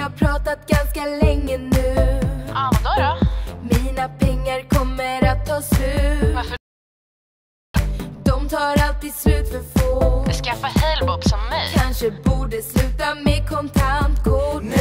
har pratat ganska länge nu. Ja, vadå då? Mina pengar kommer att ta slut. Varför? De tar alltid slut för få. Skaffa Halebop som mig. Kanske borde sluta med kontantkort.